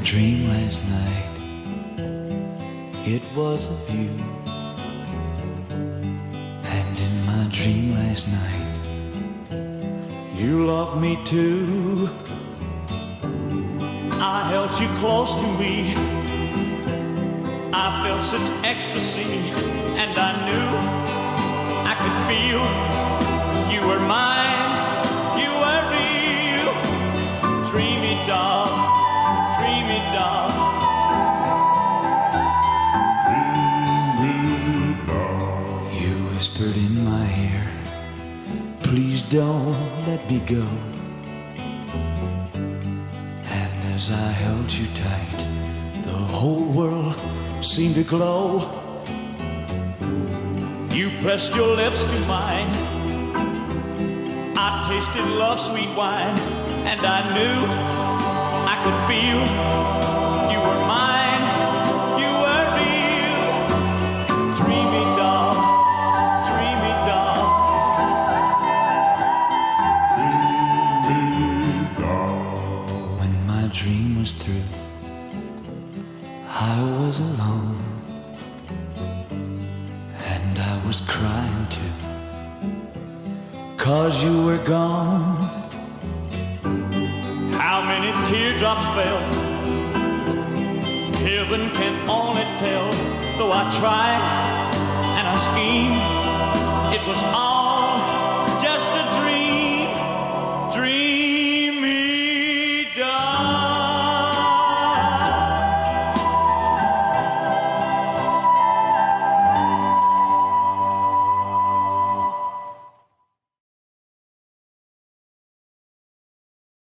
dream last night, it was of you. And in my dream last night, you loved me too. I held you close to me, I felt such ecstasy, and I knew I could feel you were mine, you were real. Dreamy doll, dreamy doll, dreamy doll. You whispered in my ear, please don't let me go. And as I held you tight, the whole world seemed to glow. You pressed your lips to mine, I tasted love's sweet wine, and I knew I could feel you were mine, you were real. Dreamy doll, dreamy doll, dreamy doll. When my dream was through, I was alone, and I was crying too, 'cause you were gone. How many teardrops fell, heaven can only tell. Though I tried and I schemed, it was all